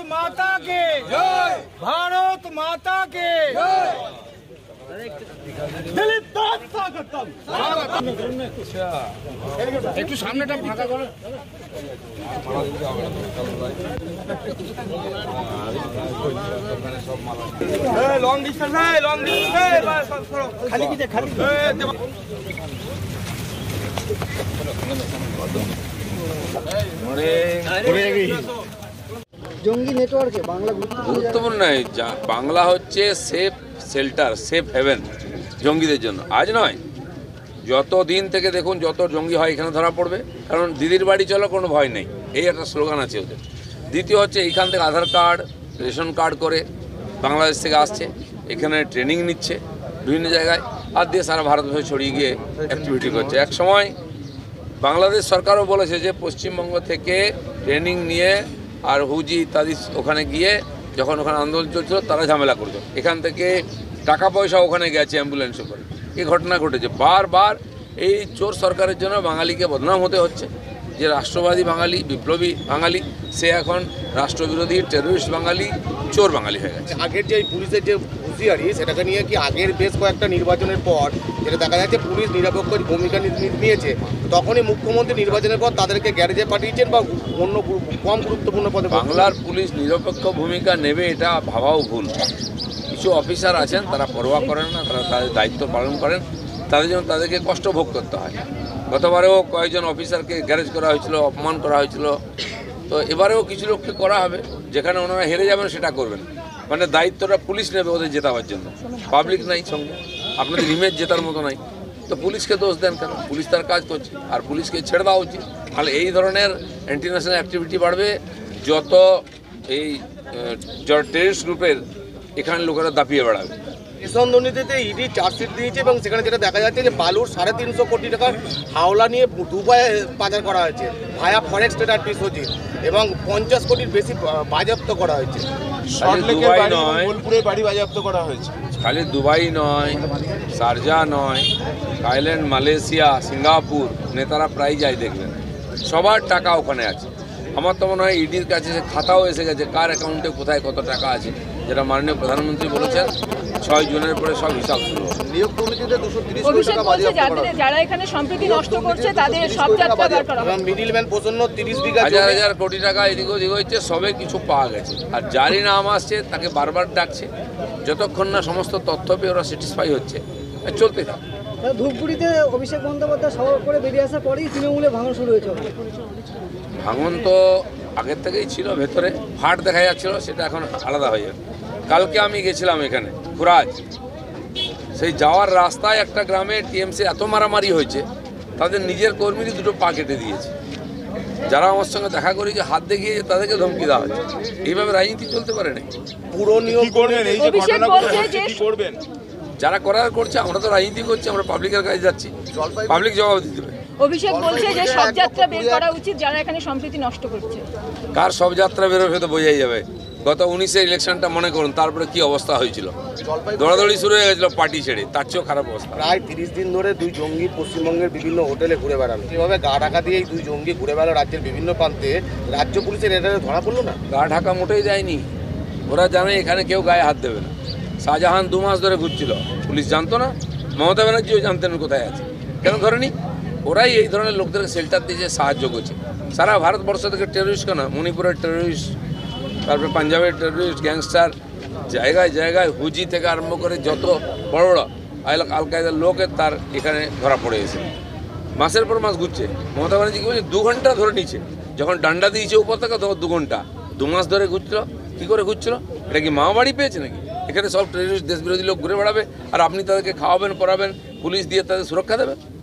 माता के जय, भारत माता के जय। একটু সামনেটা ফাঁকা করো। লং ডিস্টেন্স খালি কি খালি জঙ্গি নেটওয়ার্কে বাংলা গুরুত্বপূর্ণ নয়। বাংলা হচ্ছে সেফ শেল্টার, সেফ হেভেন জঙ্গিদের জন্য। আজ নয়, যত দিন থেকে দেখুন যত জঙ্গি হয় এখানে ধরা পড়বে, কারণ দিদির বাড়ি চলো কোনো ভয় নেই, এই একটা স্লোগান আছে ওদের। দ্বিতীয় হচ্ছে এইখান থেকে আধার কার্ড রেশন কার্ড করে বাংলাদেশ থেকে আসছে, এখানে ট্রেনিং নিচ্ছে বিভিন্ন জায়গায়, আর দিয়ে সারা ভারতবর্ষে ছড়িয়ে গিয়ে অ্যাক্টিভিটি করছে। এক সময় বাংলাদেশ সরকারও বলেছে যে পশ্চিমবঙ্গ থেকে ট্রেনিং নিয়ে আর হুজি ইত্যাদি ওখানে গিয়ে যখন ওখানে আন্দোলন চলছিল তারা ঝামেলা করতো, এখান থেকে টাকা পয়সা ওখানে গেছে অ্যাম্বুলেন্সে করে। এই ঘটনা ঘটেছে বারবার। এই চোর সরকারের জন্য বাঙালিকে বদনাম হতে হচ্ছে, যে রাষ্ট্রবাদী বাঙালি, বিপ্লবী বাঙালি, সে এখন রাষ্ট্রবিরোধী টেররিস্ট বাঙালি, চোর বাঙালি হয়ে গেছে। আগের যে পুলিশের যে হুঁশিয়ারি, সেটাকে নিয়ে কি আগের বেশ কয়েকটা নির্বাচনের পর যেটা দেখা যাচ্ছে পুলিশ নিরপেক্ষ ভূমিকা নিয়েছে, তখনই মুখ্যমন্ত্রী নির্বাচনের পর তাদেরকে গ্যারেজে পাঠিয়েছেন বা অন্য কম গুরুত্বপূর্ণ পদে। বাংলার পুলিশ নিরপেক্ষ ভূমিকা নেবে এটা ভাবাও ভুল। কিছু অফিসার আছেন তারা পরোয়া করেন না, তারা তাদের দায়িত্ব পালন করেন, তাদের জন্য তাদেরকে কষ্ট ভোগ করতে হয়। গতবারেও কয়েকজন অফিসারকে গ্যারেজ করা হয়েছিল, অপমান করা হয়েছিল, তো এবারেও কিছু লোককে করা হবে। যেখানে ওনারা হেরে যাবেন সেটা করবেন, মানে দায়িত্বটা পুলিশ নেবে ওদের জেতাবার জন্য, পাবলিক নাই সঙ্গে। আপনাদের ইমেজ জেতার মতো নাই, তো পুলিশকে দোষ দেন কেন? পুলিশ তার কাজ করছে, আর পুলিশকে ছেড়ে দেওয়া উচিত। তাহলে এই ধরনের ইন্টারন্যাশনাল অ্যাক্টিভিটি বাড়বে, যত এই টেররিস্ট গ্রুপের এখানে লোকেরা দাপিয়ে বেড়াবে। রেশন দুর্নীতিতে ইডি চার্জশিট দিয়েছে এবং সেখানে যেটা দেখা যাচ্ছে যে বালুর 350 কোটি টাকার হাওলা নিয়ে দুবাইয়ে পাচার করা হয়েছে ভায়া ফরেক্স ট্রেডার সচিব, এবং 50 কোটির বেশি বাজেয়াপ্ত করা হয়েছে। বাড়ি বাজেয়াপ্ত করা হয়েছে। খালি দুবাই নয়, শারজা নয়, থাইল্যান্ড, মালয়েশিয়া, সিঙ্গাপুর নেতারা প্রায় যায়, দেখবেন সবার টাকা ওখানে আছে। আমার তো মনে হয় ইডির কাছে খাতাও এসে গেছে কার অ্যাকাউন্টে কোথায় কত টাকা আছে, যেটা মাননীয় প্রধানমন্ত্রী বলেছেন 6 জুনের পরে সব হিসাব শুরু হবে। নিয়োগ কমিটিতে 230 কোটি টাকা বাজেয়াপ্ত করা হয়েছে। যারা এখানে সম্প্রীতি নষ্ট করছে তাদের সব যাত্রা বার করা হবে। মিডলম্যান প্রসন্ন 30 বিঘা হাজার হাজার কোটি টাকা এদিক ওদিক হচ্ছে, সবে কিছু পাওয়া গেছে। আর যারই নাম আসছে তাকে বারবার ডাকছে, যতক্ষণ না সমস্ত তথ্য পেয়ে ওরা স্যাটিসফাই হচ্ছে চলতে থাকে। ধূপগুড়িতে অভিষেক বন্দ্যোপাধ্যায় সভা করে বেরিয়ে আসার পরেই তৃণমূলে ভাঙন শুরু হয়েছে। ভাঙন তো আগের থেকেই ছিল, ভেতরে ফাট দেখা যাচ্ছিল, সেটা এখন আলাদা হয়ে যাবে। কালকে আমি গেছিলাম এখানে খুরাজ, সেই যাওয়ার রাস্তায় একটা গ্রামে টিএমসি এত মারামারি হয়েছে, তাদের নিজের কর্মীরই 2টো পা কেটে দিয়েছে। যারা আমার সঙ্গে দেখা করি যে হাত দেখিয়ে তাদেরকে ধমকি দেওয়া হচ্ছে। এইভাবে রাজনীতি চলতে পারে না। পুরো নিয়োগ করবেন, এই যে ঘটনা করবেন, যারা করার করছে, আমরা তো রাজনীতি করছি, আমরা পাবলিকের কাছে যাচ্ছি, পাবলিক জবাব দিতে হবে। অভিষেক বলছে যে সব যাত্রা বের করা উচিত যারা এখানে সম্প্রীতি নষ্ট করছে। কার সব যাত্রা বেরোবে তো বোঝাই যাবে। গত 19-এর ইলেকশনটা মনে করুন, তারপরে কি অবস্থা হয়েছিল, দৌড়াদৌড়ি শুরু হয়ে গেছিল পার্টি ছেড়ে, তার চেয়েও খারাপ অবস্থা। প্রায় 30 দিন ধরে 2 জঙ্গি পশ্চিমবঙ্গের বিভিন্ন হোটেলে ঘুরে বেড়ালো। এভাবে গা ঢাকা দিয়ে এই 2 জঙ্গি ঘুরে বেড়ালো রাজ্যের বিভিন্ন প্রান্তে, রাজ্য পুলিশের এটা ধরা পড়লো না। গা ঢাকা মোটেই দেয়নি, ওরা জানে এখানে কেউ গায়ে হাত দেবে না। শাহজাহান 2 মাস ধরে ঘুরছিল, পুলিশ জানতো না, মমতা ব্যানার্জিও জানতেন কোথায় আছে, কেন ধরেনি? ওরাই এই ধরনের লোকদেরকে শেল্টার দিয়ে সাহায্য করছে। সারা ভারতবর্ষ থেকে টেররিস্ট কেন, মণিপুরের টেররিস্ট, তারপরে পাঞ্জাবের টেররিস্ট, গ্যাংস্টার, জায়গায় জায়গায় হুজি থেকে আরম্ভ করে যত বড় বড় আল কায়দার লোকের তার এখানে ধরা পড়ে গেছে। মাসের পর মাস ঘুরছে। মমতা ব্যানার্জি কি বলছে, 2 ঘন্টা ধরে নিচ্ছে, যখন ডান্ডা দিয়েছে উপত্যকা তখন 2 ঘন্টা। 2 মাস ধরে ঘুরছিল, কী করে ঘুরছিল? এটা কি মামাবাড়ি পেয়েছে নাকি? এখানে সব টেররিস্ট দেশবিরোধী লোক ঘুরে বেড়াবে, আর আপনি তাদেরকে খাওয়াবেন, পড়াবেন, পুলিশ দিয়ে তাদের সুরক্ষা দেবে?